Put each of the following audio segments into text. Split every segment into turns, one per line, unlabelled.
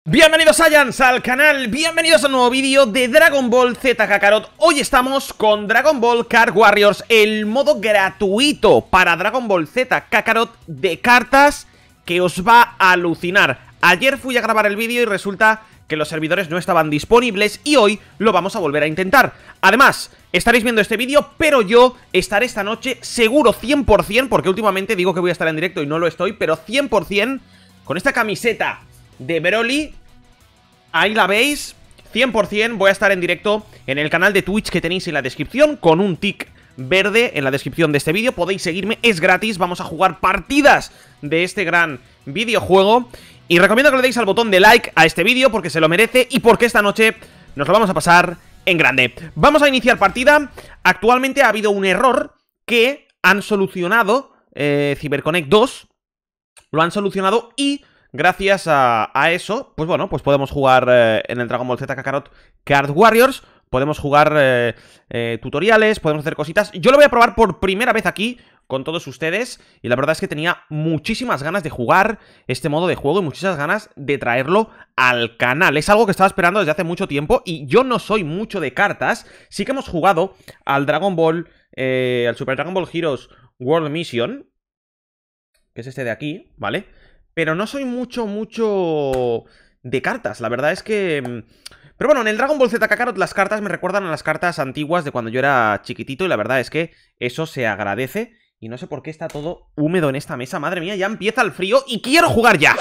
Bienvenidos Saiyans al canal, bienvenidos a un nuevo vídeo de Dragon Ball Z Kakarot. Hoy estamos con Dragon Ball Card Warriors, el modo gratuito para Dragon Ball Z Kakarot de cartas que os va a alucinar. Ayer fui a grabar el vídeo y resulta que los servidores no estaban disponibles y hoy lo vamos a volver a intentar. Además, estaréis viendo este vídeo, pero yo estaré esta noche seguro 100%, porque últimamente digo que voy a estar en directo y no lo estoy, pero 100% con esta camiseta de Broly. Ahí la veis, 100% voy a estar en directo en el canal de Twitch que tenéis en la descripción, con un tic verde en la descripción de este vídeo. Podéis seguirme, es gratis, vamos a jugar partidas de este gran videojuego. Y recomiendo que le deis al botón de like a este vídeo porque se lo merece y porque esta noche nos lo vamos a pasar en grande. Vamos a iniciar partida. Actualmente ha habido un error que han solucionado, CyberConnect 2 lo han solucionado y gracias a eso, pues bueno, pues podemos jugar en el Dragon Ball Z Kakarot Card Warriors. Podemos jugar tutoriales, podemos hacer cositas. Yo lo voy a probar por primera vez aquí con todos ustedes y la verdad es que tenía muchísimas ganas de jugar este modo de juego y muchísimas ganas de traerlo al canal. Es algo que estaba esperando desde hace mucho tiempo y yo no soy mucho de cartas. Sí que hemos jugado al Dragon Ball, al Super Dragon Ball Heroes World Mission, que es este de aquí, ¿vale? Pero no soy mucho de cartas, la verdad es que... Pero bueno, en el Dragon Ball Z Kakarot las cartas me recuerdan a las cartas antiguas de cuando yo era chiquitito y la verdad es que eso se agradece. Y no sé por qué está todo húmedo en esta mesa, madre mía, ya empieza el frío y quiero jugar ya.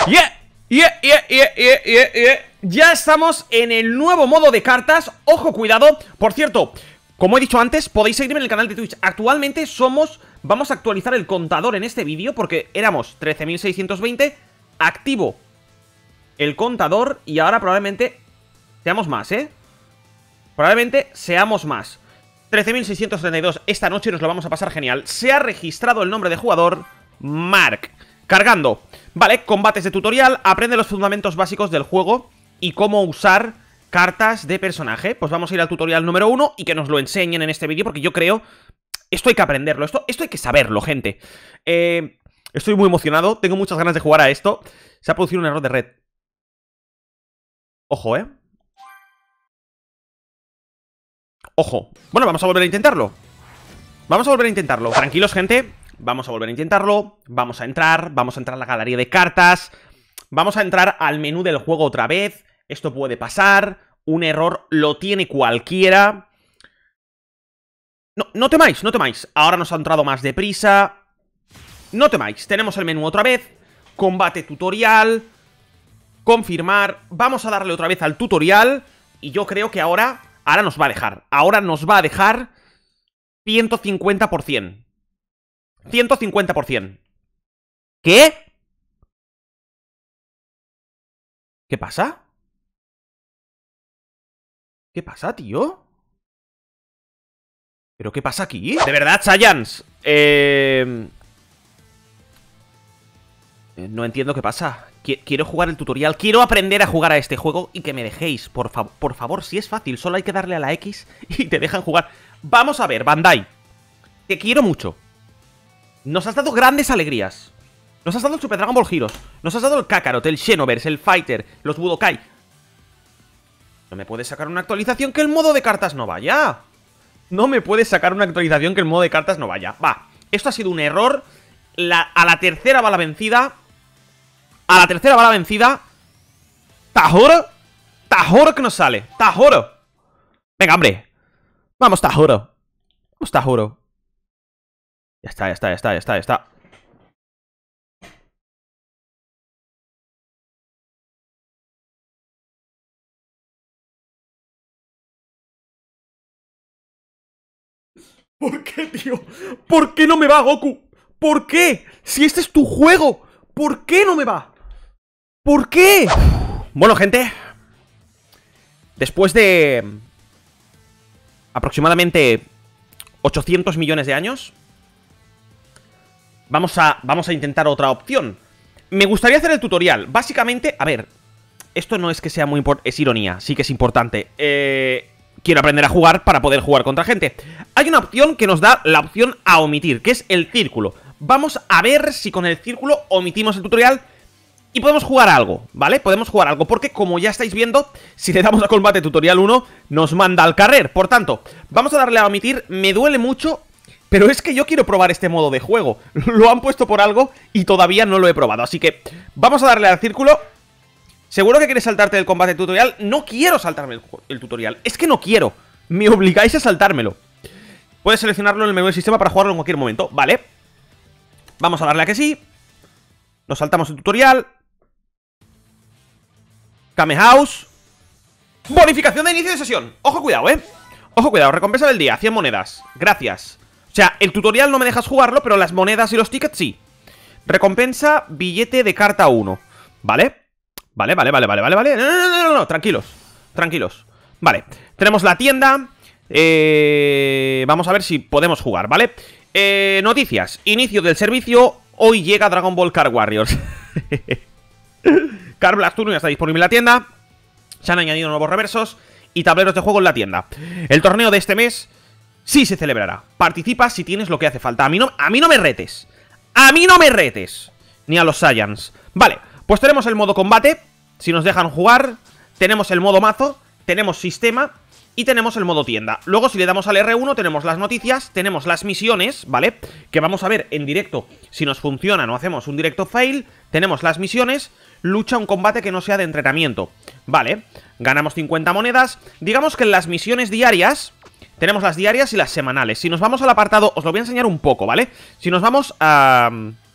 Ya estamos en el nuevo modo de cartas, ojo, cuidado. Por cierto, como he dicho antes, podéis seguirme en el canal de Twitch. Actualmente vamos a actualizar el contador en este vídeo porque éramos 13.620. Activo el contador y ahora probablemente seamos más, probablemente seamos más. 13.632. Esta noche nos lo vamos a pasar genial. Se ha registrado el nombre de jugador, Mark. Cargando. Vale, combates de tutorial. Aprende los fundamentos básicos del juego y cómo usar cartas de personaje. Pues vamos a ir al tutorial número 1 y que nos lo enseñen en este vídeo porque yo creo... Esto hay que aprenderlo, esto hay que saberlo, gente. Estoy muy emocionado, tengo muchas ganas de jugar a esto. Se ha producido un error de red. Ojo, Ojo. Bueno, vamos a volver a intentarlo. Vamos a volver a intentarlo. Tranquilos, gente. Vamos a volver a intentarlo. Vamos a entrar a la galería de cartas. Vamos a entrar al menú del juego otra vez. Esto puede pasar. Un error lo tiene cualquiera. No temáis, no temáis. Ahora nos ha entrado más deprisa. No temáis, tenemos el menú otra vez. Combate tutorial. Confirmar. Vamos a darle otra vez al tutorial. Y yo creo que ahora nos va a dejar. Ahora nos va a dejar 150%. 150%. ¿Qué? ¿Qué pasa? ¿Qué pasa, tío? ¿Pero qué pasa aquí? De verdad, Saiyans. No entiendo qué pasa. Quiero jugar el tutorial. Quiero aprender a jugar a este juego y que me dejéis, por favor, si es fácil. Solo hay que darle a la X y te dejan jugar. Vamos a ver, Bandai. Te quiero mucho. Nos has dado grandes alegrías. Nos has dado el Super Dragon Ball Heroes. Nos has dado el Kakarot, el Xenoverse, el Fighter, los Budokai. No me puedes sacar una actualización que el modo de cartas no vaya. No me puedes sacar una actualización que el modo de cartas no vaya. Va, esto ha sido un error. A la tercera va la vencida. A la tercera va la vencida. Tajoro. Tajoro que nos sale. Tajoro. Venga, hombre. Vamos, Tajoro. Vamos, Tajoro. Ya está. ¿Por qué, tío? ¿Por qué no me va, Goku? ¿Por qué? Si este es tu juego, ¿por qué no me va? ¿Por qué? Bueno, gente, después de aproximadamente 800 millones de años, vamos a intentar otra opción. Me gustaría hacer el tutorial. Básicamente, a ver, esto no es que sea muy importante, es ironía, sí que es importante. Quiero aprender a jugar para poder jugar contra gente. Hay una opción que nos da la opción a omitir, que es el círculo. Vamos a ver si con el círculo omitimos el tutorial Y podemos jugar algo, ¿vale? Podemos jugar algo, porque como ya estáis viendo, si le damos a combate tutorial 1, nos manda al carrer. Por tanto, vamos a darle a omitir. Me duele mucho, pero es que yo quiero probar este modo de juego. Lo han puesto por algo y todavía no lo he probado. Así que vamos a darle al círculo. ¿Seguro que quieres saltarte el combate tutorial? No quiero saltarme el tutorial, es que no quiero. Me obligáis a saltármelo. Puedes seleccionarlo en el menú del sistema para jugarlo en cualquier momento, vale. Vamos a darle a que sí. Nos saltamos el tutorial. Kame House. Bonificación de inicio de sesión. Ojo, cuidado, ojo, cuidado, recompensa del día, 100 monedas. Gracias. O sea, el tutorial no me dejas jugarlo, pero las monedas y los tickets sí. Recompensa, billete de carta 1. ¿Vale? Vale. No, tranquilos. Tranquilos. Vale, tenemos la tienda. Vamos a ver si podemos jugar, ¿vale? Noticias. Inicio del servicio. Hoy llega Dragon Ball Card Warriors. Card Blast 1 ya está disponible en la tienda. Se han añadido nuevos reversos y tableros de juego en la tienda. El torneo de este mes sí se celebrará. Participa si tienes lo que hace falta. A mí no me retes. A mí no me retes. Ni a los Saiyans. Vale, pues tenemos el modo combate, si nos dejan jugar. Tenemos el modo mazo. Tenemos sistema. Y tenemos el modo tienda. Luego si le damos al R1 tenemos las noticias, tenemos las misiones, ¿vale? Que vamos a ver en directo si nos funcionan o hacemos un directo fail. Tenemos las misiones, lucha un combate que no sea de entrenamiento, ¿vale? Ganamos 50 monedas. Digamos que en las misiones diarias tenemos las diarias y las semanales. Si nos vamos al apartado, os lo voy a enseñar un poco, ¿vale? Si nos vamos a...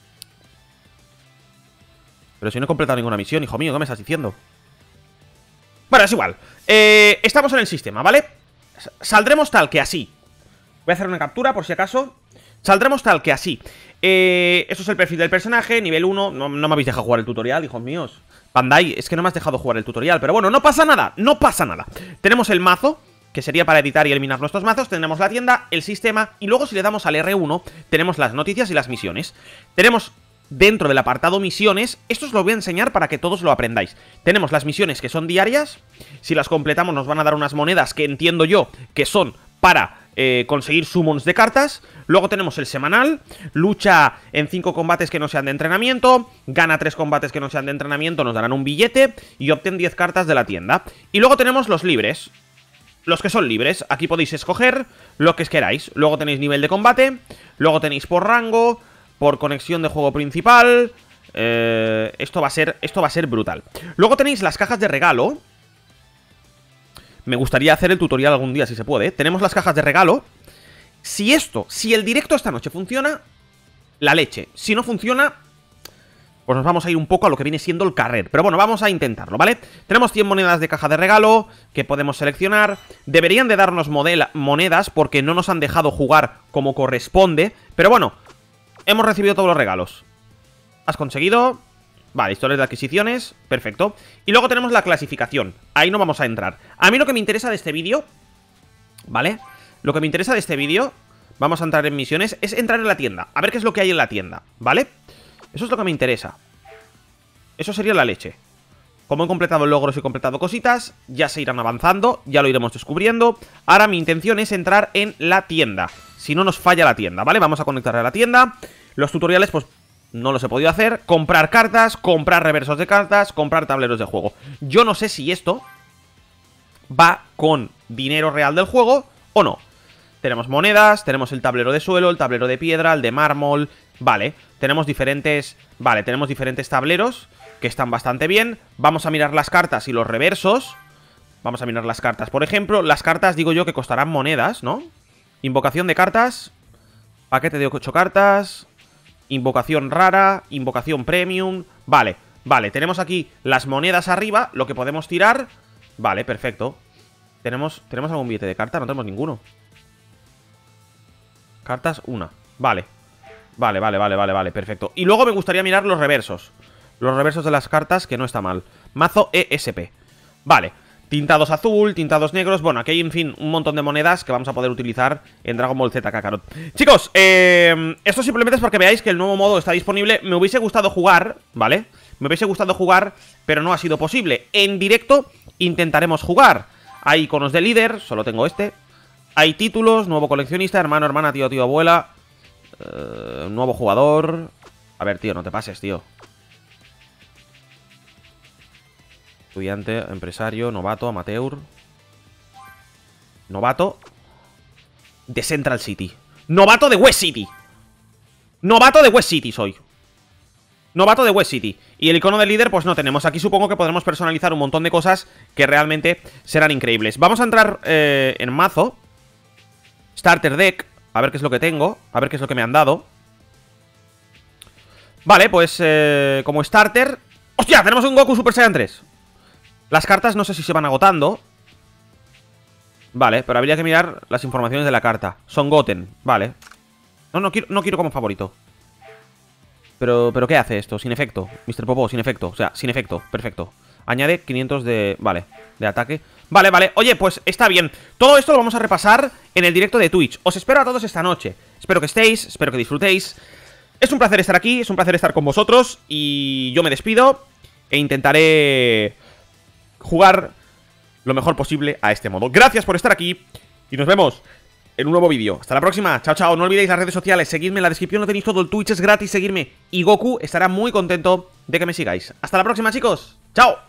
Pero si no he completado ninguna misión, hijo mío, ¿qué me estás diciendo? Bueno, es igual. Estamos en el sistema, ¿vale? Saldremos tal que así. Voy a hacer una captura por si acaso. Saldremos tal que así. Eso es el perfil del personaje, nivel 1. No me habéis dejado jugar el tutorial, hijos míos. Bandai, es que no me has dejado jugar el tutorial. Pero bueno, no pasa nada, no pasa nada. Tenemos el mazo, que sería para editar y eliminar nuestros mazos. Tenemos la tienda, el sistema. Y luego si le damos al R1, tenemos las noticias y las misiones. Tenemos... Dentro del apartado misiones, esto os lo voy a enseñar para que todos lo aprendáis. Tenemos las misiones que son diarias. Si las completamos nos van a dar unas monedas que entiendo yo que son para conseguir summons de cartas. Luego tenemos el semanal. Lucha en 5 combates que no sean de entrenamiento. Gana 3 combates que no sean de entrenamiento, nos darán un billete. Y obtén 10 cartas de la tienda. Y luego tenemos los libres. Los que son libres, aquí podéis escoger lo que queráis. Luego tenéis nivel de combate. Luego tenéis por rango, por conexión de juego principal. Esto va a ser brutal. Luego tenéis las cajas de regalo. Me gustaría hacer el tutorial algún día si se puede. Tenemos las cajas de regalo. Si el directo esta noche funciona, la leche. Si no funciona, pues nos vamos a ir un poco a lo que viene siendo el carrer. Pero bueno, vamos a intentarlo, ¿vale? Tenemos 100 monedas de caja de regalo que podemos seleccionar. Deberían de darnos monedas porque no nos han dejado jugar como corresponde. Pero bueno, hemos recibido todos los regalos. ¿Has conseguido? Vale, historias de adquisiciones. Perfecto. Y luego tenemos la clasificación. Ahí no vamos a entrar. A mí lo que me interesa de este vídeo, ¿vale? Lo que me interesa de este vídeo, vamos a entrar en misiones, es entrar en la tienda. A ver qué es lo que hay en la tienda, ¿vale? Eso es lo que me interesa. Eso sería la leche. Como he completado logros y he completado cositas, ya se irán avanzando, ya lo iremos descubriendo. Ahora mi intención es entrar en la tienda. Si no nos falla la tienda, ¿vale? Vamos a conectar a la tienda. Los tutoriales, pues, no los he podido hacer. Comprar cartas, comprar reversos de cartas, comprar tableros de juego. Yo no sé si esto va con dinero real del juego o no. Tenemos monedas, tenemos el tablero de suelo, el tablero de piedra, el de mármol. Vale, tenemos diferentes... Vale, tenemos diferentes tableros que están bastante bien. Vamos a mirar las cartas y los reversos. Vamos a mirar las cartas, por ejemplo. Las cartas, digo yo, que costarán monedas, ¿no? Invocación de cartas. Paquete de 8 cartas. Invocación rara. Invocación premium. Vale, vale, tenemos aquí las monedas arriba, lo que podemos tirar. Vale, perfecto. ¿Tenemos algún billete de carta? No tenemos ninguno. Cartas, una. Vale. Vale, perfecto. Y luego me gustaría mirar los reversos. Los reversos de las cartas, que no está mal. Mazo ESP. Vale. Tintados azul, tintados negros. Bueno, aquí hay, en fin, un montón de monedas que vamos a poder utilizar en Dragon Ball Z Kakarot. Chicos, esto simplemente es para que veáis que el nuevo modo está disponible. Me hubiese gustado jugar, ¿vale? Me hubiese gustado jugar, pero no ha sido posible. En directo intentaremos jugar. Hay iconos de líder, solo tengo este. Hay títulos, nuevo coleccionista, hermano, hermana, tío, tío, abuela. Nuevo jugador. A ver, tío, no te pases, tío. Estudiante, empresario, novato, amateur. Novato de Central City. Novato de West City. Novato de West City soy. Novato de West City. Y el icono de líder pues no tenemos. Aquí supongo que podremos personalizar un montón de cosas que realmente serán increíbles. Vamos a entrar en mazo. Starter deck. A ver qué es lo que tengo. A ver qué es lo que me han dado. Vale, pues como starter... ¡Hostia! Tenemos un Goku Super Saiyan 3. Las cartas no sé si se van agotando. Vale, pero habría que mirar las informaciones de la carta. Son Goten, vale. No quiero como favorito. Pero ¿qué hace esto? Sin efecto. Mr. Popo, sin efecto. O sea, sin efecto. Perfecto. Añade 500 de... Vale, de ataque. Vale, vale. Oye, pues está bien. Todo esto lo vamos a repasar en el directo de Twitch. Os espero a todos esta noche. Espero que estéis, espero que disfrutéis. Es un placer estar aquí, es un placer estar con vosotros. Y yo me despido e intentaré jugar lo mejor posible a este modo. Gracias por estar aquí y nos vemos en un nuevo vídeo. Hasta la próxima, chao, chao. No olvidéis las redes sociales, seguidme en la descripción, lo tenéis todo, el Twitch es gratis, seguirme. Y Goku estará muy contento de que me sigáis. Hasta la próxima, chicos, chao.